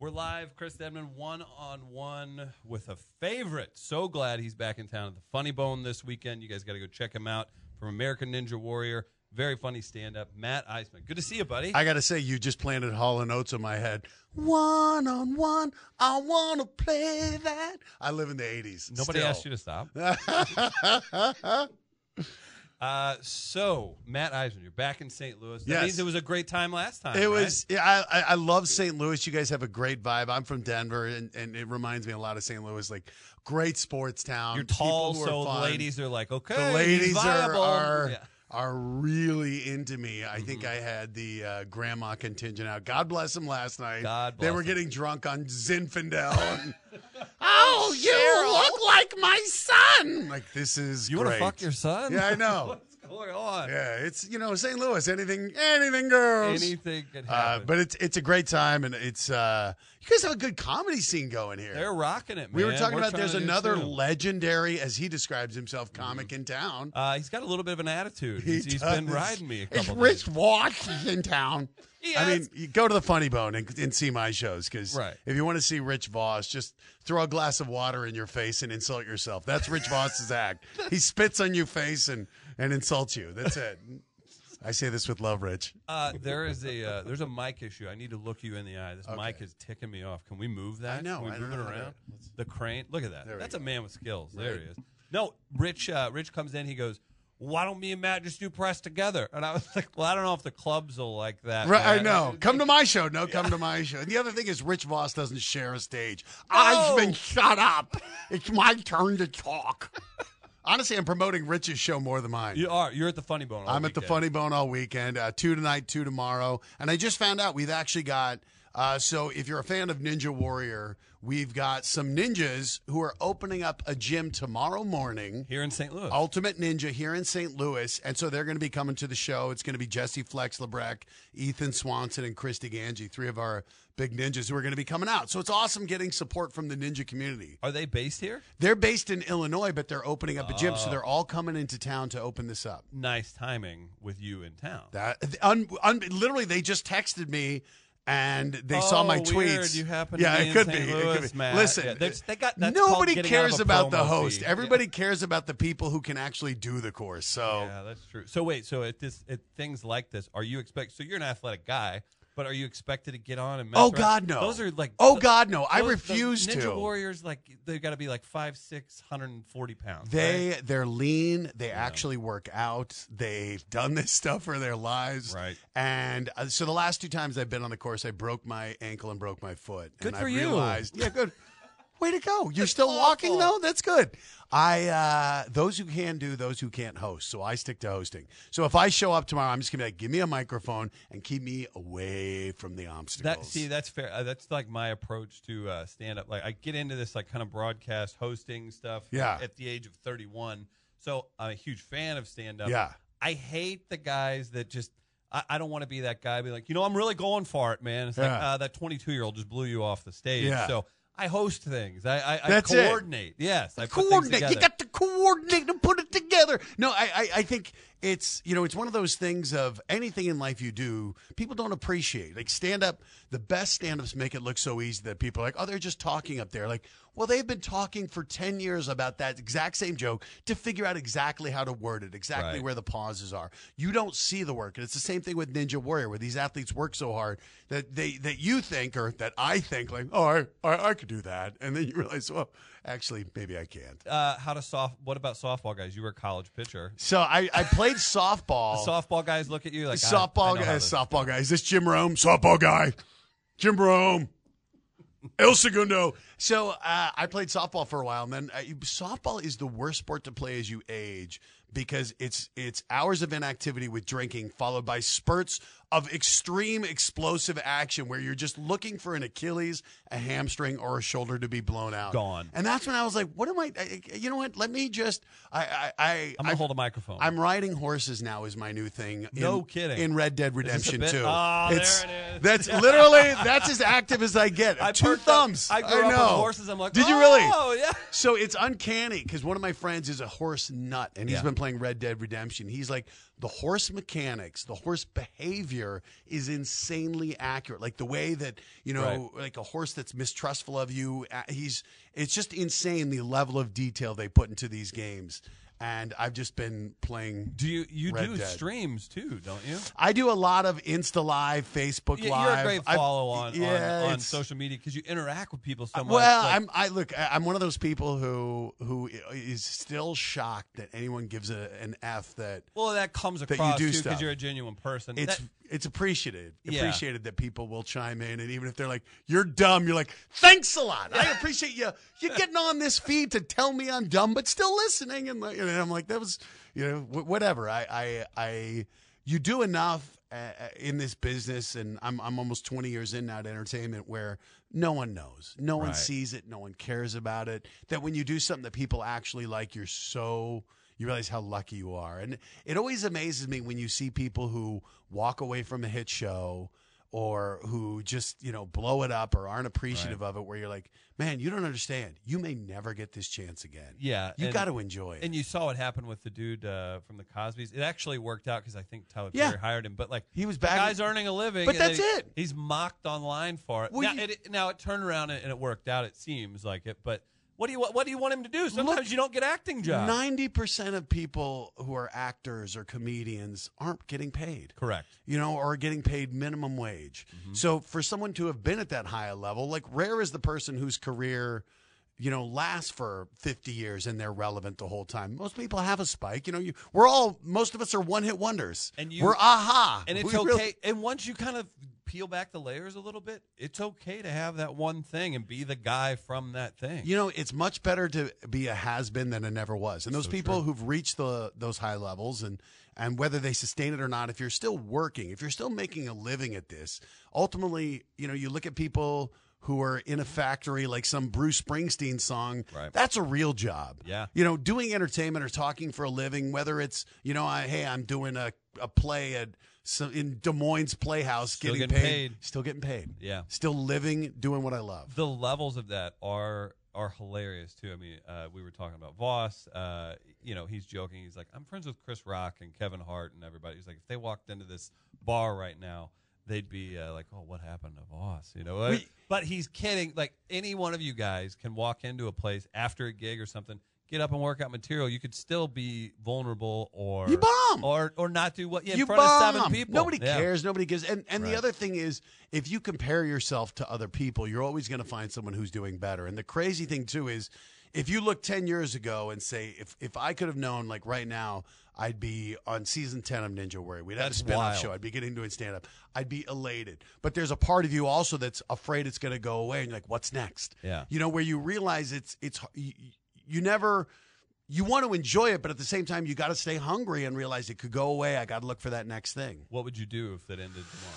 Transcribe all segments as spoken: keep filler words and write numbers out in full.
We're live, Chris Edmond, one-on-one with a favorite. So glad he's back in town at the Funny Bone this weekend. You guys got to go check him out from American Ninja Warrior. Very funny stand-up, Matt Iseman. Good to see you, buddy. I got to say, you just planted Hall and Oates in my head. One-on-one, I want to play that. I live in the eighties. Nobody still. asked you to stop. Uh, so, Matt Iseman, you're back in Saint Louis. That yes. means it was a great time last time, It right? was. Yeah, I, I love Saint Louis. You guys have a great vibe. I'm from Denver, and, and it reminds me a lot of Saint Louis. Like, great sports town. You're tall, People who so are fun. the ladies are like, okay, The ladies he's are viable. are, Yeah. are really into me. I Mm-hmm. think I had the uh, grandma contingent out. God bless them last night. God They bless were them. getting drunk on Zinfandel. And, oh, you look like my son. Like, this is You great. want to fuck your son? Yeah, I know. What's going on? Yeah, it's, you know, Saint Louis, anything, anything goes. Anything can Uh, happen. but it's it's a great time, and it's uh, you guys have a good comedy scene going here. They're rocking it, man. we were talking We're about trying there's to do another too. legendary, as he describes himself, comic in town. Uh, he's got a little bit of an attitude. He He's, he's does. been riding me a It's couple Rich days. Voss in town. Yeah, I mean, it's- you go to the Funny Bone and, and see my shows, because Right. if you want to see Rich Voss, just throw a glass of water in your face and insult yourself. That's Rich Voss's act. He spits on your face and, and insults you. That's it. I say this with love, Rich. Uh, there is a uh, there's a mic issue. I need to look you in the eye. This Okay. mic is ticking me off. Can we move that? I know. Can we I move don't it know how to- around? The crane. Look at that. There we That's a go. man with skills. There Right. he is. No, Rich. Uh, Rich comes in. He goes, "Why don't me and Matt just do press together?" And I was like, "Well, I don't know if the clubs will like that." Right, I man." know. Come to my show. No, come to my show. And the other thing is, Rich Voss doesn't share a stage. No. I've been shut up. It's my turn to talk. Honestly, I'm promoting Rich's show more than mine. You are. You're at the Funny Bone. all I'm at the weekend. Funny Bone all weekend. Uh, two tonight, two tomorrow. And I just found out we've actually got, uh, so if you're a fan of Ninja Warrior, we've got some ninjas who are opening up a gym tomorrow morning. here in Saint Louis. Ultimate Ninja here in Saint Louis. And so they're going to be coming to the show. It's going to be Jesse Flex Lebrecht, Ethan Swanson, and Christy Ganji, three of our big ninjas who are going to be coming out. So it's awesome getting support from the ninja community. Are they based here? They're based in Illinois, but they're opening up a gym. Oh. So they're all coming into town to open this up. Nice timing with you in town. That un, un, Literally, they just texted me. And they saw Oh, my weird. tweets. You happen yeah, to be it in could Saint be. It Louis, could be. Matt. Listen, Yeah, there's- they got- that's nobody called getting cares out of a about the promo host. fee. Everybody cares about the people who can actually do the course. So Yeah, that's true. So wait, so at this at things like this, are you expect? So you're an athletic guy, but are you expected to get on and mess Oh, around? God, no. Those are like Oh, God, no. I those- refuse the Ninja to. Warriors, like they've got to be like five, six hundred and forty pounds. They right? they're lean. They actually work out. They've done this stuff for their lives. Right. And uh, so the last two times I've been on the course, I broke my ankle and broke my foot. Good and for I you. Realized, yeah, good. Way to go. You're still walking though? That's good. I uh, those who can do, those who can't host. So I stick to hosting. So if I show up tomorrow, I'm just gonna be like, give me a microphone and keep me away from the obstacles. That see, that's fair. Uh, that's like my approach to uh, stand up. Like I get into this like kind of broadcast hosting stuff. Yeah. At the age of thirty-one, so I'm a huge fan of stand up. Yeah. I hate the guys that just. I, I don't want to be that guy. Be like, you know, I'm really going for it, man. It's like Yeah. uh, that twenty-two year old just blew you off the stage. Yeah. So I host things. I, I, I That's it. coordinate. Yes, I put things coordinate. You together. got to coordinate and put it together. No, I, I, I think it's, you know, it's one of those things of anything in life you do, people don't appreciate. Like stand up, the best stand ups make it look so easy that people are like, oh, they're just talking up there. Like, well, they've been talking for ten years about that exact same joke to figure out exactly how to word it, exactly Right. where the pauses are. You don't see the work. And it's the same thing with Ninja Warrior, where these athletes work so hard that they that you think, or that I think, like, oh, I, I, I could do that. And then you realize, well, actually, maybe I can't. Uh, how to soft? What about softball guys? You were a college pitcher. So I, I played softball. The softball guys look at you like softball I, I know how guy, this- softball guy. Is this Jim Rome? Softball guy. Jim Rome. El Segundo. So uh, I played softball for a while, and then uh, softball is the worst sport to play as you age because it's it's hours of inactivity with drinking followed by spurts of extreme explosive action where you're just looking for an Achilles, a hamstring, or a shoulder to be blown out. Gone. And that's when I was like, what am I, I you know what, let me just, I, I, I I'm going to hold a microphone. I'm riding horses now is my new thing. In, No kidding. In Red Dead Is this a Redemption bit? two. Oh, it's, there it is. That's literally, that's as active as I get. I Two perked up- thumbs. I grew up with know. horses. I'm like, did you really? Oh, yeah. So it's uncanny because one of my friends is a horse nut, and he's Yeah. been playing Red Dead Redemption. He's like, the horse mechanics, the horse behavior is insanely accurate. Like the way that, you know, Right. like a horse that's mistrustful of you, uh, he's it's just insane the level of detail they put into these games. And I've just been playing. Do you you Red do Dead. streams too, don't you? I do a lot of Insta Live, Facebook Yeah, Live. you're a great I've- follow on, yeah, on, on it's- social media because you interact with people so much. Well, like- I'm I look. I- I'm one of those people who who is still shocked that anyone gives a, an F that well, that comes you across do too stuff. because you're a genuine person. it's That- it's appreciated. Yeah. Appreciated that people will chime in, and even if they're like, "You're dumb," you're like, "Thanks a lot. I appreciate you. You getting on this feed to tell me I'm dumb, but still listening." And, like, and I'm like, that was, you know, wh- whatever. I I I you do enough uh, in this business, and I'm I'm almost twenty years in now to entertainment where no one knows, no one Right. sees it, no one cares about it. That when you do something that people actually like, you're so. You realize how lucky you are. And it always amazes me when you see people who walk away from a hit show or who just, you know, blow it up or aren't appreciative of it, where you're like, man, you don't understand. You may never get this chance again. yeah, You and- got to enjoy it. And you saw what happened with the dude uh, from the Cosbys. It actually worked out because I think Tyler Yeah. Perry hired him. But like He was the back- guy's earning a living, But and that's then it. He's mocked online for it. Well, now, you- it. Now it turned around and it worked out. It seems like it, but. What do you what do you want him to do? Sometimes Look, you don't get acting jobs. ninety percent of people who are actors or comedians aren't getting paid. Correct. You know, or getting paid minimum wage. So for someone to have been at that high a level, like rare is the person whose career, you know, lasts for fifty years and they're relevant the whole time. Most people have a spike. You know, you we're all most of us are one hit wonders. And you- we're aha. And it's We okay. really- and once you kind of peel back the layers a little bit, it's okay to have that one thing and be the guy from that thing. You know, it's much better to be a has-been than a never was. And those So people true. who've reached the those high levels and and whether they sustain it or not, if you're still working, if you're still making a living at this, ultimately, you know, you look at people who are in a factory like some Bruce Springsteen song, Right. that's a real job. Yeah. You know, doing entertainment or talking for a living, whether it's, you know, I, hey, I'm doing a, a play at some, in Des Moines Playhouse, Still getting, getting paid, paid. still getting paid. Yeah. Still living, doing what I love. The levels of that are are hilarious too. I mean, uh, we were talking about Voss. Uh, you know, he's joking. He's like, I'm friends with Chris Rock and Kevin Hart and everybody. He's like, if they walked into this bar right now, they'd be uh, like, oh, what happened to Voss? You know, We- but he's kidding. Like any one of you guys can walk into a place after a gig or something, get up and work out material. You could still be vulnerable or You bomb. or or not do what yeah, in you front bomb. of seven people. Nobody Yeah. cares. Nobody gives. And and Right. the other thing is, if you compare yourself to other people, you're always going to find someone who's doing better. And the crazy thing too is, if you look ten years ago and say, if if I could have known, like right now, I'd be on season ten of Ninja Warrior. We'd have That's a spinoff wild. show. I'd be getting doing stand up. I'd be elated. But there's a part of you also that's afraid it's going to go away, and you're like, what's next? Yeah. You know, where you realize it's it's you, you never. You want to enjoy it, but at the same time, you got to stay hungry and realize it could go away. I got to look for that next thing. What would you do if it ended tomorrow?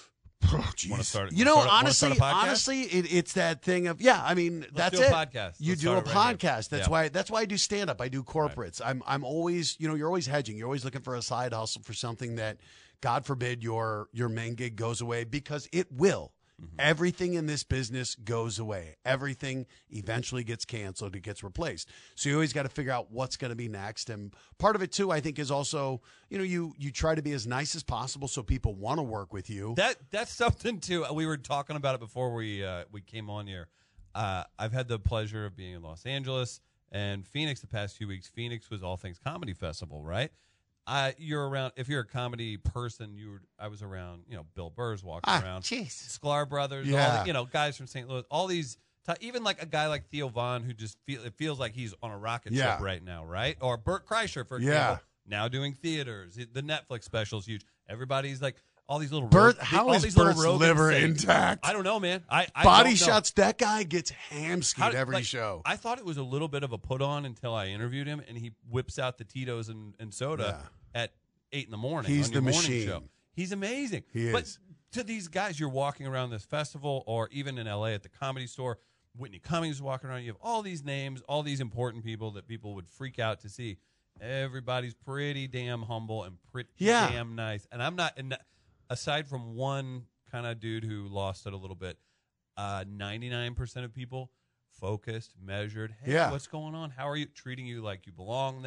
Oh, Wanna start- you wanna know, start a- wanna start honestly, a podcast? honestly, it, it's that thing of yeah. I mean, that's do a it. podcast. You Let's do a start it right here. podcast. That's Yeah. why. That's why I do stand up. I do corporates. I'm. I'm always. You know, you're always hedging. You're always looking for a side hustle for something that, God forbid, your your main gig goes away, because it will. Mm-hmm. Everything in this business goes away. Everything eventually gets canceled. It gets replaced. So you always got to figure out what's going to be next. And part of it too, I think, is also, you know, you you try to be as nice as possible so people want to work with you. That that's something too. We were talking about it before we uh, we came on here. Uh, I've had the pleasure of being in Los Angeles and Phoenix the past few weeks. Phoenix was All Things Comedy Festival, right? Uh, you're around. If you're a comedy person, you were. I was around. You know, Bill Burr's walking Ah, around. jeez. Sklar Brothers. All Yeah. the, you know, guys from Saint Louis. All these. Even like a guy like Theo Vaughn, who just feel it feels like he's on a rocket Yeah. ship right now, right? Or Burt Kreischer, for Yeah. example, now doing theaters. The Netflix special is huge. Everybody's like all these little Bert, Rog- how all is these little Bert's Rogan liver sayings. intact? I don't know, man. I, I Body don't know. shots. That guy gets ham skied How- every like, show. I thought it was a little bit of a put on until I interviewed him, and he whips out the Tito's and, and soda at eight in the morning. He's on your the morning machine. Show. He's amazing. He but is. to these guys, you're walking around this festival, or even in L A at the Comedy Store. Whitney Cummings is walking around. You have all these names, all these important people that people would freak out to see. Everybody's pretty damn humble and pretty Yeah. damn nice. And I'm not, and aside from one kind of dude who lost it a little bit, uh, ninety-nine percent of people focused, measured. Hey, Yeah. what's going on? How are you? Treating you like you belong there.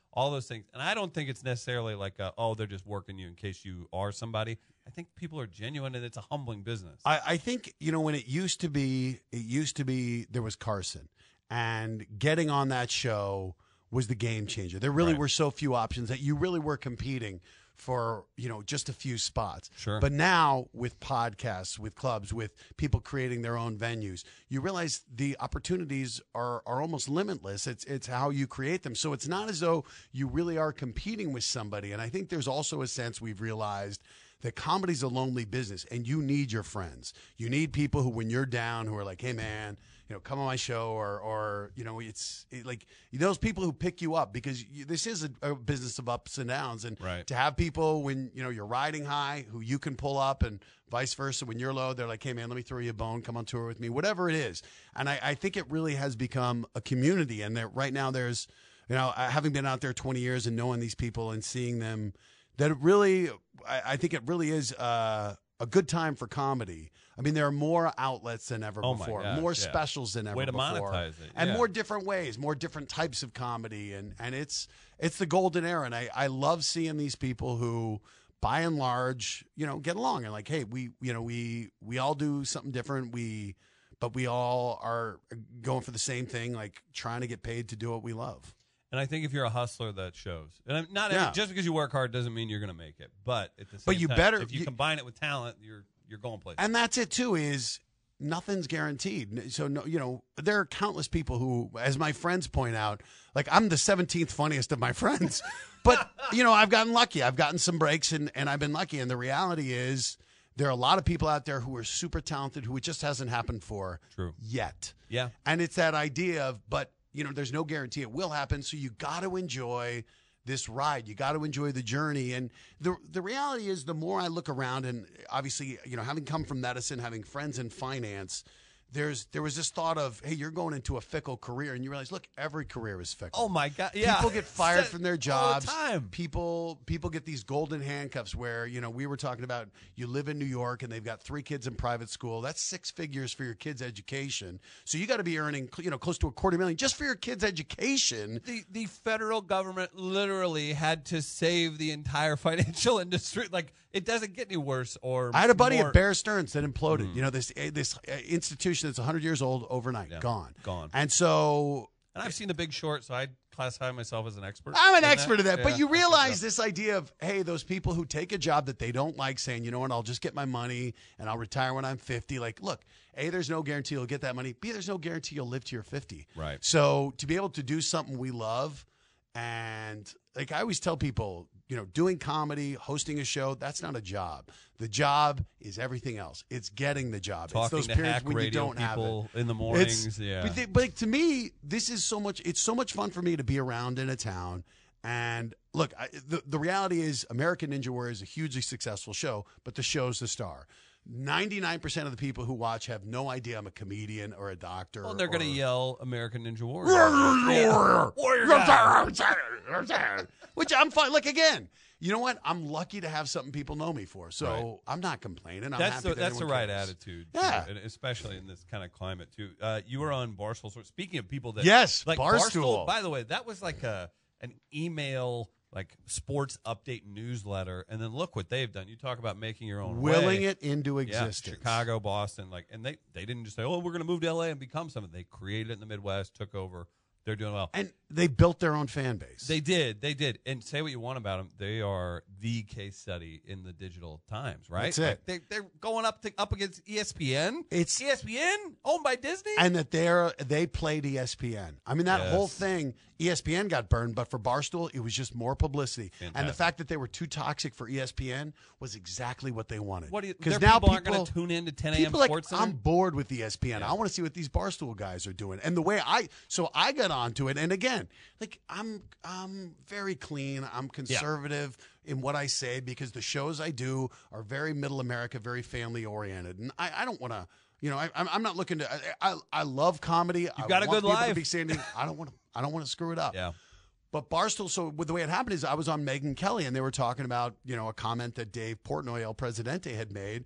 all those things. And I don't think it's necessarily like, a, oh, they're just working you in case you are somebody. I think people are genuine, and it's a humbling business. I, I think, you know, when it used to be, it used to be, there was Carson. And getting on that show was the game changer. There really Right. were so few options that you really were competing for, you know, just a few spots. Sure. But now with podcasts, with clubs, with people creating their own venues, you realize the opportunities are are almost limitless. It's it's how you create them. So it's not as though you really are competing with somebody. And I think there's also a sense we've realized that comedy's a lonely business, and you need your friends. You need people who, when you're down, who are like, hey, man, you know, come on my show, or, or you know, it's it, like those people who pick you up, because you, this is a, a business of ups and downs. And Right. to have people when, you know, you're riding high who you can pull up, and vice versa. When you're low, they're like, hey, man, let me throw you a bone. Come on tour with me, whatever it is. And I, I think it really has become a community. And there, right now there's, you know, having been out there twenty years and knowing these people and seeing them, that it really, I, I think it really is uh, a good time for comedy. I mean, there are more outlets than ever Oh my before, gosh, more yeah. specials than ever Way to before, monetize it, and yeah. more different ways, more different types of comedy, and and it's it's the golden era. And I I love seeing these people who, by and large, you know, get along and like, hey, we you know we we all do something different. We, but we all are going for the same thing, like trying to get paid to do what we love. And I think if you're a hustler, that shows. And I'm not Yeah. every, just because you work hard doesn't mean you're going to make it. But at the same But you time, better- if you, you- combine it with talent, you're you're going places. And that's it too. Is nothing's guaranteed. So no, you know, there are countless people who, as my friends point out, like I'm the seventeenth funniest of my friends, but you know, I've gotten lucky. I've gotten some breaks, and and I've been lucky. And the reality is, there are a lot of people out there who are super talented who it just hasn't happened for True. yet. Yeah. And it's that idea of, but you know, there's no guarantee it will happen. So you got to enjoy this ride. You got to enjoy the journey. And the the reality is, the more I look around, and obviously, you know, having come from medicine, having friends in finance, there's there was this thought of, hey, you're going into a fickle career, and you realize, look, every career is fickle. Oh my God! Yeah, People get fired Said from their all jobs. the time. People people get these golden handcuffs where, you know, we were talking about, you live in New York and they've got three kids in private school. That's six figures for your kids' education. So you got to be earning, you know, close to a quarter million just for your kids' education. The the federal government literally had to save the entire financial industry. Like, it doesn't get any worse. Or I had a buddy more, at Bear Stearns that imploded. You know, this uh, this uh, institution that's one hundred years old overnight, Yeah, gone. gone. And so And I've seen The Big Short, so I classify myself as an expert. I'm an in expert at that. Yeah, But you I think realize so. this idea of, hey, those people who take a job that they don't like, saying, you know what, I'll just get my money and I'll retire when I'm fifty. Like, look, A, there's no guarantee you'll get that money. B, there's no guarantee you'll live to your fifty. Right. So to be able to do something we love, and like I always tell people, you know, doing comedy, hosting a show, that's not a job. The job is everything else. It's getting the job. Talking it's those to periods hack when you radio don't have it. people in the mornings. It's, yeah. But, they, but to me, this is so much. It's so much fun for me to be around in a town. And look, I, the the reality is, American Ninja Warrior is a hugely successful show, but the show's the star. ninety-nine percent of the people who watch have no idea I'm a comedian or a doctor. well, they're going to or- yell American Ninja Warrior. Warrior guy. Which I'm fine. Like, again, you know what? I'm lucky to have something people know me for. So Right. I'm not complaining. I'm That's happy the, that that's the anyone right cares. attitude. Yeah. too, and especially in this kind of climate too. Uh, you were on Barstool. So speaking of people that Yes, like Barstool. By the way, that was like a an email like sports update newsletter, and then look what they've done. You talk about making your own Willing way. it into Yeah, existence. Chicago, Boston, like, and they they didn't just say, "Oh, we're going to move to L A and become something." They created it in the Midwest, took over. They're doing well. And they built their own fan base. They did, they did, and say what you want about them, they are the case study in the digital times, right? That's it. Like, they, they're going up to, up against E S P N. It's- E S P N owned by Disney, and that they're they played E S P N. I mean, that Yes. whole thing, E S P N got burned, but for Barstool, it was just more publicity. And the Fantastic. fact that they were too toxic for E S P N was exactly what they wanted. what do you? Because Because now people, aren't going people to tune in to ten a.m. people like, Sports Center. I'm bored with E S P N. Yeah. I want to see what these Barstool guys are doing. And the way I, so I got onto it. And again, like I'm, I'm very clean. I'm conservative in what I say because the shows I do are very middle America, very family oriented. And I, I don't want to, you know, I, I'm I'm not looking to. I, I, I love comedy. You've I got a want good people to life. be standing. I don't want to. I don't want to screw it up. yeah, But Barstool, so with the way it happened is I was on Megyn Kelly, and they were talking about, you know, a comment that Dave Portnoy, El Presidente, had made.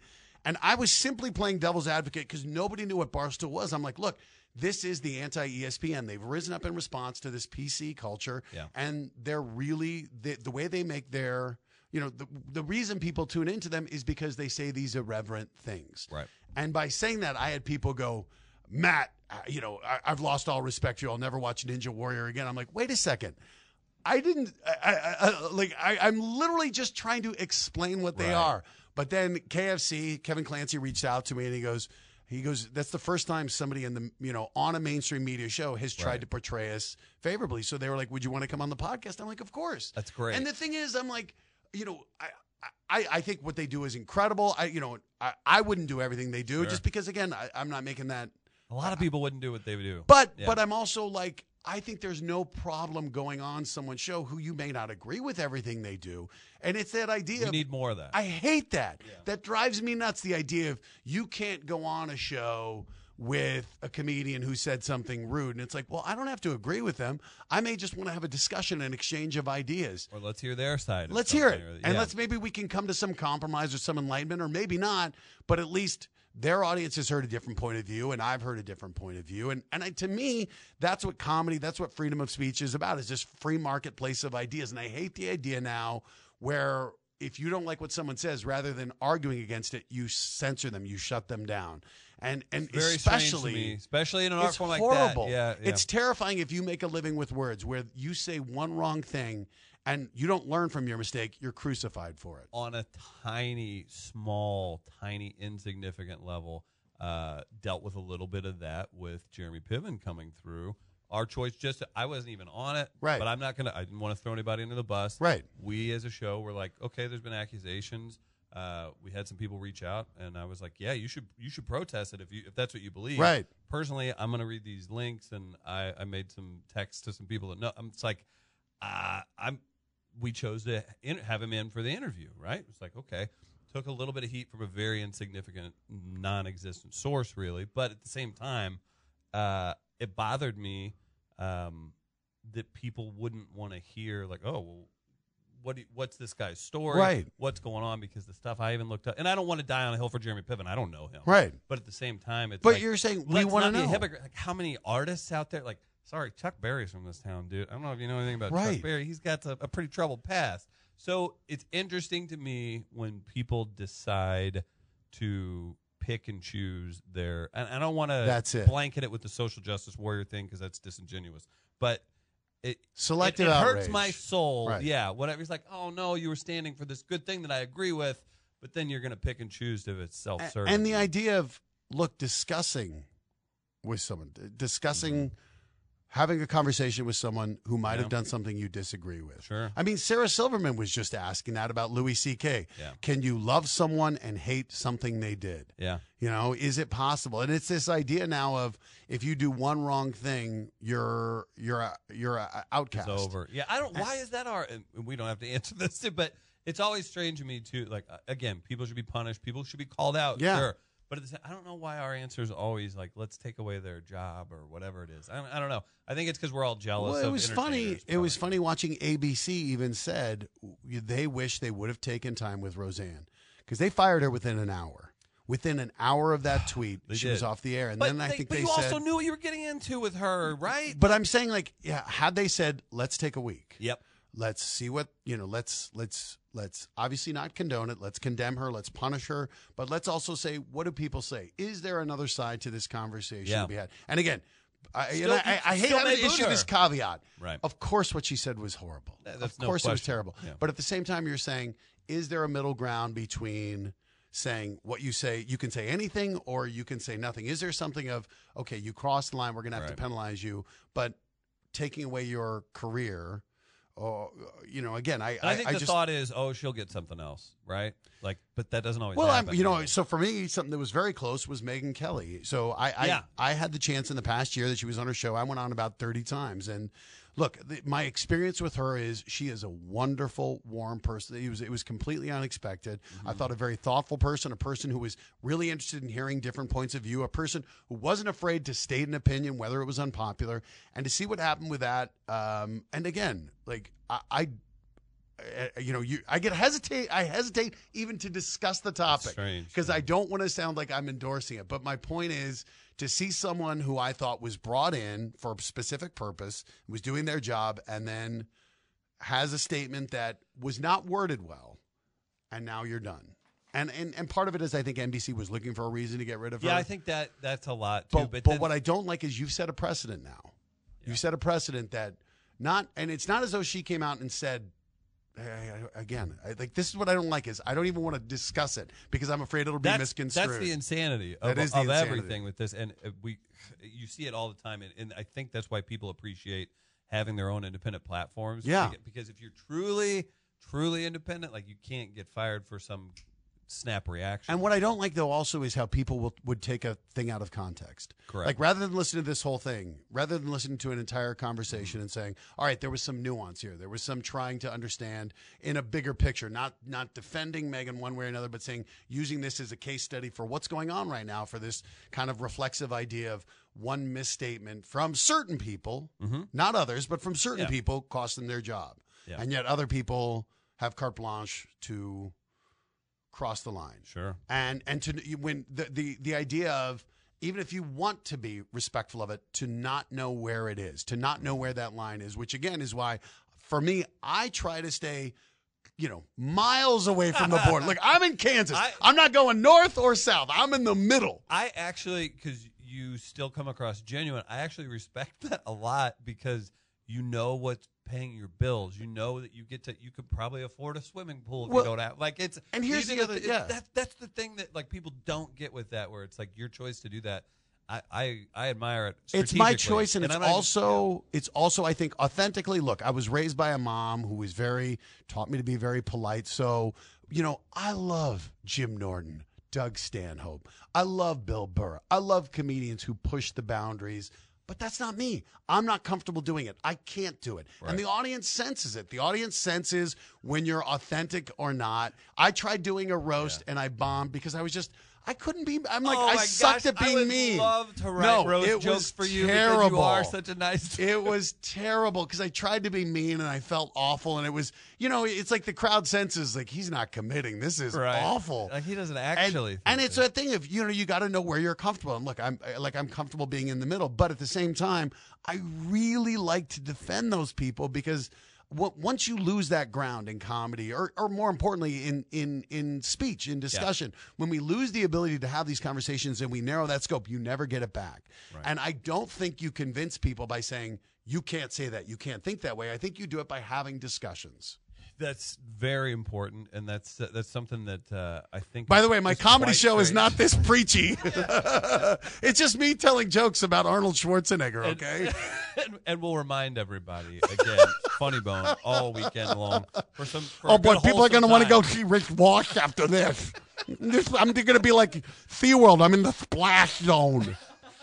And I was simply playing devil's advocate because nobody knew what Barstool was. I'm like, look, this is the anti-E S P N. They've risen up in response to this P C culture, Yeah. and they're really the, the way they make their, you know, the the reason people tune into them is because they say these irreverent things. Right. And by saying that, I had people go, Matt, uh, you know, I, I've lost all respect for you. I'll never watch Ninja Warrior again. I'm like, wait a second. I didn't I, I, I, like. I, I'm literally just trying to explain what they Right. are. But then K F C, Kevin Clancy reached out to me and he goes, he goes, that's the first time somebody in the you know on a mainstream media show has tried Right. to portray us favorably. So they were like, would you want to come on the podcast? I'm like, of course. That's great. And the thing is, I'm like, you know, I. I, I think what they do is incredible. I, you know, I, I wouldn't do everything they do Sure. just because, again, I, I'm not making that. A lot of people wouldn't do what they would do. But Yeah. but I'm also like, I think there's no problem going on someone's show who you may not agree with everything they do. And it's that idea we of, need more of that. I hate that. That drives me nuts, the idea of you can't go on a show with a comedian who said something rude. And it's like, well, I don't have to agree with them. I may just want to have a discussion and exchange of ideas. Or let's hear their side. of Let's hear it. something, or- And yeah. let's maybe we can come to some compromise or some enlightenment, or maybe not, but at least their audience has heard a different point of view and I've heard a different point of view. And and I, to me, that's what comedy, that's what freedom of speech is about, is this free marketplace of ideas. And I hate the idea now where if you don't like what someone says, rather than arguing against it, you censor them, you shut them down. And and Very especially strange to me, especially in an art it's form like horrible. that. Yeah, yeah. It's terrifying if you make a living with words where you say one wrong thing and you don't learn from your mistake, you're crucified for it. On a tiny, small, tiny, insignificant level, uh, dealt with a little bit of that with Jeremy Piven coming through. Our choice, just I wasn't even on it, Right. But I'm not gonna. I didn't want to throw anybody under the bus, Right. We as a show were like, okay, there's been accusations. Uh, we had some people reach out, and I was like, yeah, you should you should protest it if you if that's what you believe. Right. Personally, I'm gonna read these links, and I, I made some texts to some people that know. I'm it's like, uh, I'm. We chose to in, have him in for the interview, right? It's like, okay, took a little bit of heat from a very insignificant, non-existent source, really. But at the same time, uh, it bothered me um, that people wouldn't want to hear, like, oh, well, what? Do you, what's this guy's story? Right. What's going on? Because the stuff I even looked up, and I don't want to die on a hill for Jeremy Piven. I don't know him, Right. But at the same time, it's But like, you're saying we let's want to not be a know. hypocrite. Like, how many artists out there? Like, sorry, Chuck Berry's from this town, dude. I don't know if you know anything about Right. Chuck Berry. He's got a, a pretty troubled past. So it's interesting to me when people decide to pick and choose their. And I don't want That's to it. blanket it with the social justice warrior thing because that's disingenuous. But it Selective it, it outrage. hurts my soul. Right. Yeah, whatever. He's like, oh no, you were standing for this good thing that I agree with, but then you're going to pick and choose if it's self-serving. And the idea of, look, discussing with someone, discussing, having a conversation with someone who might Yeah. have done something you disagree with. Sure. I mean, Sarah Silverman was just asking that about Louis C K. Yeah. Can you love someone and hate something they did? Yeah. You know, is it possible? And it's this idea now of if you do one wrong thing, you're you're a, you're a outcast. It's over. Yeah, I don't. Why is that our? And we don't have to answer this, but it's always strange to me too. Like uh, again, people should be punished. People should be called out. Yeah. Sure. But at the same, I don't know why our answer is always like, let's take away their job or whatever it is. I don't, I don't know. I think it's because we're all jealous. Well, it of was funny. entertainers, It was probably. funny watching A B C even said they wish they would have taken time with Roseanne because they fired her within an hour. Within an hour of that tweet, They she did. was off the air, and But then I they- think but they you said. also knew what you were getting into with her, right? But I'm saying, like, yeah, had they said, let's take a week. Yep. Let's see what you know. Let's let's let's obviously not condone it. Let's condemn her. Let's punish her. But let's also say, what do people say? Is there another side to this conversation Yeah. to be had? And again, I, and Still- I, I, I hate still having may to boot issue her. this caveat. Right. Of course, what she said was horrible. That- Of that's no course, it was question. terrible. Yeah. But at the same time, you're saying, is there a middle ground between saying what you say, you can say anything, or you can say nothing? Is there something of, okay, you crossed the line, we're going to have Right. to penalize you, but taking away your career? Or, you know, again, I, And I think I the just, thought is, oh, she'll get something else, right? Like, but that doesn't always. well, I'm, happen. you know, so for me, something that was very close was Megyn Kelly. So I, I, Yeah. I had the chance in the past year that she was on her show. I went on about thirty times, and look, the, my experience with her is she is a wonderful, warm person. It was, it was completely unexpected. Mm-hmm. I thought a very thoughtful person, a person who was really interested in hearing different points of view, a person who wasn't afraid to state an opinion, whether it was unpopular, and to see what happened with that. Um, and again, like I, I uh, you know, you I get hesitate. I hesitate even to discuss the topic because I don't want to sound like I'm endorsing it. But my point is to see someone who I thought was brought in for a specific purpose, was doing their job, and then has a statement that was not worded well, and now you're done. And, and and part of it is I think N B C was looking for a reason to get rid of her. Yeah, I think that that's a lot too. But, but but then, what I don't like is you've set a precedent now. Yeah. You set a precedent that not, and it's not as though she came out and said, hey, again, I, like this is what I don't like is I don't even want to discuss it because I'm afraid it'll be that's, misconstrued. That's the insanity of, that is the of insanity. everything with this, and we you see it all the time, and, and I think that's why people appreciate having their own independent platforms. Yeah, because if you're truly, truly independent, like you can't get fired for some snap reaction. And what I don't like, though, also is how people will, would take a thing out of context. Correct. Like, rather than listening to this whole thing, rather than listening to an entire conversation mm-hmm. and saying, all right, there was some nuance here. There was some trying to understand in a bigger picture, not not defending Meghan one way or another, but saying, using this as a case study for what's going on right now for this kind of reflexive idea of one misstatement from certain people, mm-hmm. not others, but from certain yeah. people cost them their job. Yeah. And yet other people have carte blanche to cross the line. Sure. And and to when the, the the idea of even if you want to be respectful of it, to not know where it is, to not know where that line is, which again is why for me I try to stay, you know, miles away from the border. Look, I'm in Kansas. I, I'm not going north or south. I'm in the middle. I actually, because you still come across genuine, I actually respect that a lot because you know what's paying your bills. You know that you get to, you could probably afford a swimming pool if well, you don't have, like it's, and here's the other, th- yeah. That, that's the thing that like people don't get with that, where it's like your choice to do that. I, I, I admire it. It's my choice, and, and it's also, even, yeah. it's also, I think, authentically. Look, I was raised by a mom who was very, taught me to be very polite. So, you know, I love Jim Norton, Doug Stanhope. I love Bill Burr. I love comedians who push the boundaries. But that's not me. I'm not comfortable doing it. I can't do it. Right. And the audience senses it. The audience senses when you're authentic or not. I tried doing a roast yeah. and I bombed because I was just, I couldn't be, I'm like, oh I my sucked gosh, at being I would mean. love to write no, roast it jokes was for you terrible. because you are such a nice dude. It was terrible because I tried to be mean and I felt awful. And it was, you know, it's like the crowd senses, like, he's not committing. This is right. awful. Like, he doesn't actually. And, and it's a thing of, you know, you got to know where you're comfortable. And look, I'm like, I'm comfortable being in the middle. But at the same time, I really like to defend those people because once you lose that ground in comedy, or, or more importantly, in, in, in speech, in discussion, yeah. when we lose the ability to have these conversations and we narrow that scope, you never get it back. Right. And I don't think you convince people by saying, you can't say that, you can't think that way. I think you do it by having discussions. That's very important, and that's uh, that's something that uh, I think. By is, the way, my comedy show strange. is not this preachy. It's just me telling jokes about Arnold Schwarzenegger, okay? And, and, and we'll remind everybody, again, Funny Bone all weekend long. For some, for oh, a boy, good, people are going to want to time. go see Rich Walsh after this. this I'm going to be like SeaWorld. I'm in the splash zone.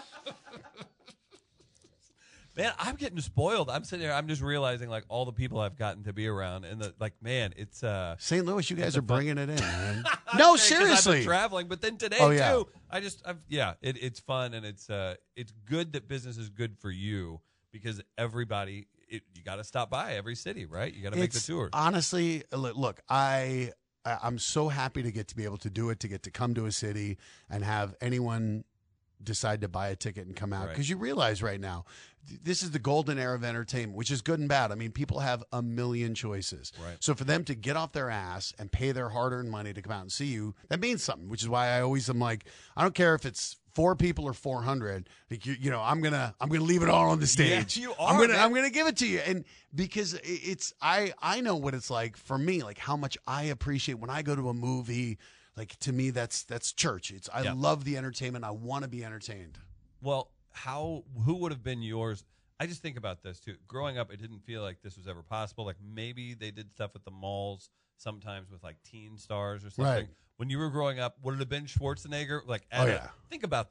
Man, I'm getting spoiled. I'm sitting there. I'm just realizing like all the people I've gotten to be around, and the, like, man, it's uh, Saint Louis. You guys are bringing it in, man. No, seriously, I've been traveling, but then today oh, yeah. too. I just, I've, yeah, it, it's fun, and it's uh, it's good that business is good for you because everybody, it, you got to stop by every city, right? You got to make the tour. Honestly, look, I I'm so happy to get to be able to do it, to get to come to a city and have anyone decide to buy a ticket and come out, because right. you realize right now this is the golden era of entertainment, which is good and bad. I mean, people have a million choices. Right. So for them to get off their ass and pay their hard-earned money to come out and see you, that means something, which is why I always am like, I don't care if it's four people or four hundred, like, you, you know, I'm going to I'm going to leave it all on the stage. Yeah, you are, I'm going to man. I'm going to give it to you. And because it's I I know what it's like for me, like how much I appreciate when I go to a movie. Like, to me, that's that's church. It's I yeah. love the entertainment. I want to be entertained. Well, how who would have been yours? I just think about this too. Growing up, it didn't feel like this was ever possible. Like maybe they did stuff at the malls sometimes with like teen stars or something. Right. When you were growing up, would it have been Schwarzenegger? Like, oh a, yeah. Think about this.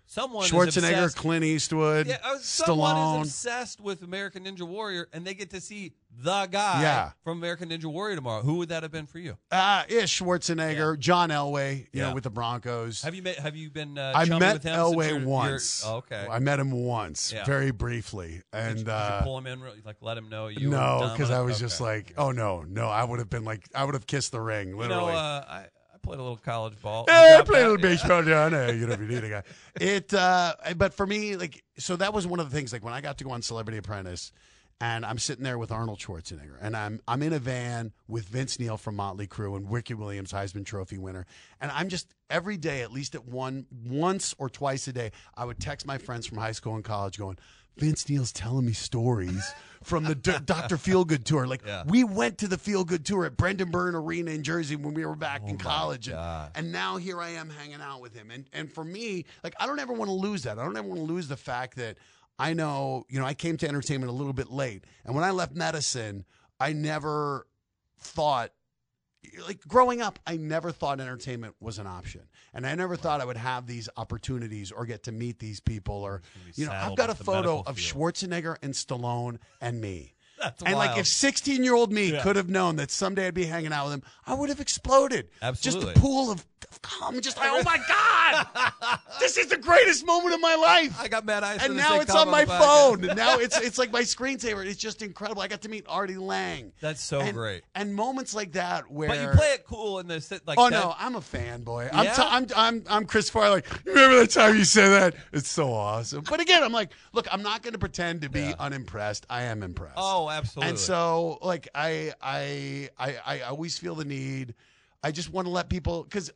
someone is Schwarzenegger, obsessed, Clint Eastwood, yeah, uh, someone Stallone. is obsessed with American Ninja Warrior, and they get to see the guy Yeah. from American Ninja Warrior tomorrow. Who would that have been for you? Uh, yeah, Schwarzenegger, Yeah. John Elway, you Yeah. know, with the Broncos. Have you met, have you been uh, I chummy met with him? Elway since you're- once. you're- oh, okay. I met him once, Yeah. very briefly, and Did you, did uh, you pull him in, really, like let him know you? no, were because I was dominant? just Okay. like, oh no, no, I would have been like, I would have kissed the ring, You literally. know, uh, I, I played a little college ball. Hey, You I got played a back- little baseball down there. You know, if you need a guy. It, uh, but for me, like, so that was one of the things. Like when I got to go on Celebrity Apprentice, and I'm sitting there with Arnold Schwarzenegger, and I'm I'm in a van with Vince Neil from Motley Crue and Ricky Williams, Heisman Trophy winner, and I'm just every day, at least at one once or twice a day, I would text my friends from high school and college, going, Vince Neil's telling me stories from the D- Doctor Feelgood tour. Like Yeah. we went to the Feelgood tour at Brendan Byrne Arena in Jersey when we were back Oh in my college, and, God. and now here I am hanging out with him. And and for me, like I don't ever want to lose that. I don't ever want to lose the fact that I know, you know, I came to entertainment a little bit late, and when I left medicine, I never thought. Like growing up, I never thought entertainment was an option, and I never thought I would have these opportunities or get to meet these people. Or you know, I've saddled got a with the photo medical of field. Schwarzenegger and Stallone and me. That's And like wild. if sixteen-year-old me Yeah. could have known that someday I'd be hanging out with him, I would have exploded. Absolutely. Just a pool of of cum. Just like, oh my God, this is the greatest moment of my life. I got mad eyes. And now it's on my phone. And now it's it's like my screensaver. It's just incredible. I got to meet Artie Lang. That's so and, great. And moments like that where But you play it cool in the sit like. Oh that, no, I'm a fanboy. I'm, Yeah? t- I'm I'm I'm Chris Farley. Remember that time you said that? It's so awesome. But again, I'm like, look, I'm not going to pretend to be Yeah. unimpressed. I am impressed. Oh, absolutely. And so, like, I I I I always feel the need. I just want to let people, because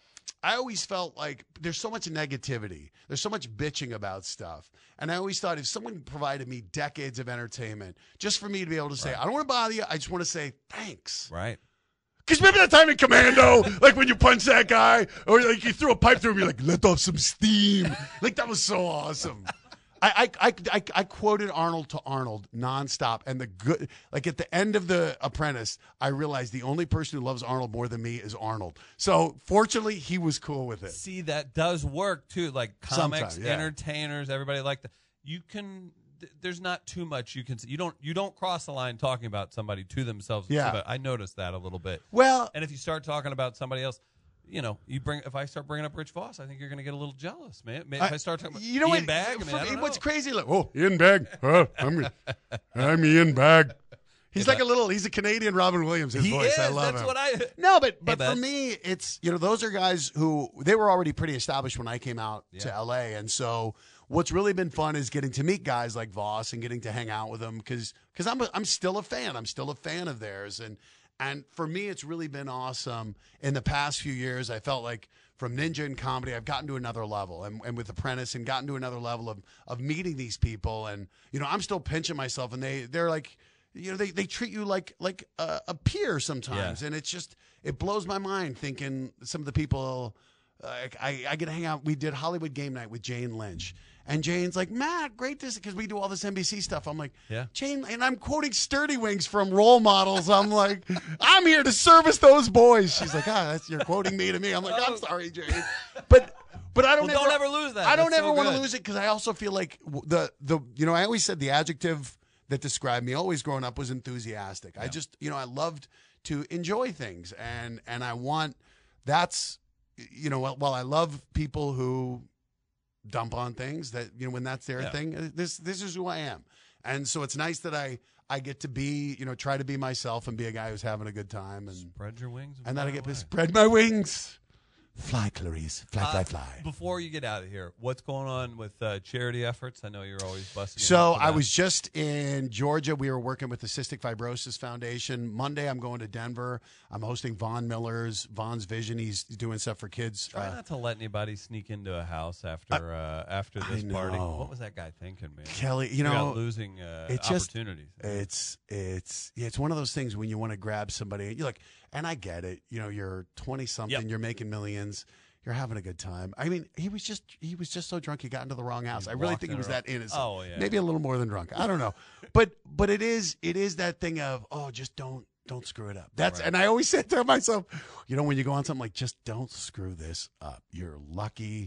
I always felt like there's so much negativity. There's so much bitching about stuff. And I always thought if someone provided me decades of entertainment, just for me to be able to say, I don't want to bother you. I just want to say thanks. Right. Because remember that time in Commando, like when you punch that guy, or like you threw a pipe through him, you're like, let off some steam. Like that was so awesome. I, I, I, I, I quoted Arnold to Arnold nonstop, and the good, like at the end of The Apprentice, I realized the only person who loves Arnold more than me is Arnold. So fortunately, he was cool with it. See, that does work too. Like comics, Sometimes, yeah. entertainers, everybody like that. You can. th- There's not too much you can. You don't. You don't cross the line talking about somebody to themselves. Yeah. But I noticed that a little bit. Well, And if you start talking about somebody else, you know, you bring. If I start bringing up Rich Voss, I think you're going to get a little jealous, man. Maybe if I start talking about you know Ian what? Bag, I mean, for I me, don't what's know. crazy? Like, oh, Ian Bag. Oh, I'm, I'm Ian Bag. He's Hey, like a little. He's a Canadian Robin Williams. His He voice. is. I love That's him. what I. No, but but bud. for me, it's you know those are guys who they were already pretty established when I came out to Yeah. L A, and so what's really been fun is getting to meet guys like Voss and getting to hang out with them because because I'm a, I'm still a fan. I'm still a fan of theirs, and and for me, it's really been awesome. In the past few years, I felt like from Ninja and comedy, I've gotten to another level, and, and with Apprentice, and gotten to another level of of meeting these people, and you know I'm still pinching myself, and they they're like. You know, they, they treat you like like a, a peer sometimes, Yeah. and it's just it blows my mind thinking some of the people. Uh, I I get to hang out. We did Hollywood Game Night with Jane Lynch, and Jane's like, Matt, great this because we do all this N B C stuff. I'm like, Yeah. Jane, and I'm quoting Sturdy Wings from Role Models. I'm like, I'm here to service those boys. She's like, ah, that's you're quoting me to me. I'm like, I'm sorry, Jane, but. But I don't, Well, ever, don't ever lose that. I don't That's ever so want to good. lose it because I also feel like w- the the you know I always said the adjective that described me always growing up was enthusiastic. I just you know I loved to enjoy things and and I want that's you know while, while I love people who dump on things that you know when that's their Yeah. thing uh, this this is who I am and so it's nice that I I get to be you know try to be myself and be a guy who's having a good time and Spread your wings. and then I fly get to away. spread my wings. Fly, Clarice. Fly, fly, Uh, fly. Before you get out of here, what's going on with uh, charity efforts? I know you're always busting. your So nut for I that. was just in Georgia. We were working with the Cystic Fibrosis Foundation. Monday, I'm going to Denver. I'm hosting Von Miller's Von's Vision. He's doing stuff for kids. Try Uh, not to let anybody sneak into a house after uh, after this I party. know. What was that guy thinking, man? Kelly, you Talk know, about losing uh, it just- opportunities. it's it's yeah, it's one of those things when you want to grab somebody. You're like, and I get it. You know, you're twenty something. Yep. You're making millions. You're having a good time. I mean, he was just he was just so drunk he got into the wrong house. He I really walked think in it was the wrong- that innocent. Oh, yeah. Maybe a little more than drunk. I don't know. But but it is it is that thing of oh, just don't don't screw it up. That's Right. and I always say to myself, you know, when you go on something like just don't screw this up. You're lucky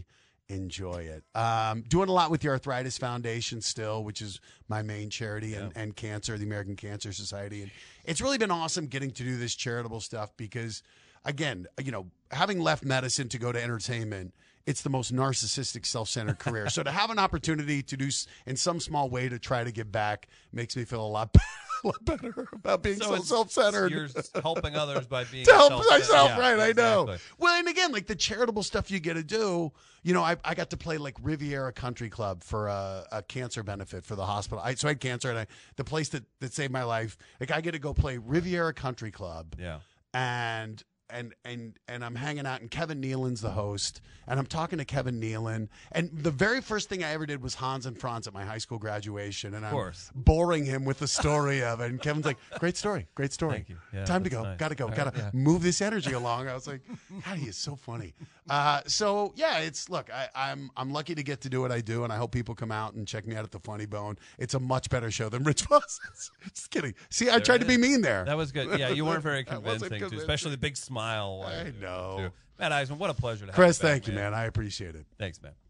enjoy it. Um, doing a lot with the Arthritis Foundation still, which is my main charity, Yeah. and, and cancer, the American Cancer Society. And it's really been awesome getting to do this charitable stuff because, again, you know, having left medicine to go to entertainment, it's the most narcissistic, self-centered career. So to have an opportunity to do s- in some small way to try to give back makes me feel a lot better. A lot better about being so, So it's- self-centered. You're helping others by being To help self-centered. myself, Yeah, right? I know. exactly. Well, and again, like the charitable stuff you get to do. You know, I, I got to play like Riviera Country Club for a, a cancer benefit for the hospital. I, so I had cancer, and I, the place that, that saved my life. Like I get to go play Riviera Country Club, Yeah. and and and and I'm hanging out, and Kevin Nealon's the host, and I'm talking to Kevin Nealon, and the very first thing I ever did was Hans and Franz at my high school graduation, and I'm course. boring him with the story of it, and Kevin's like, "Great story, great story. Thank you. Yeah, Time to that's go, nice. gotta go, All gotta right, yeah. move this energy along." I was like, "God, he is so funny." Uh, so yeah, it's look, I, I'm I'm lucky to get to do what I do, and I hope people come out and check me out at the Funny Bone. It's a much better show than Rich Voss's. Just kidding. See, I There tried it to be is. mean there. That was good. Yeah, you weren't very That wasn't convincing, too, convincing. especially the big smile. I know. Too. Matt Eisman, what a pleasure to have Chris, you back, thank you, man. I appreciate it. Thanks, man.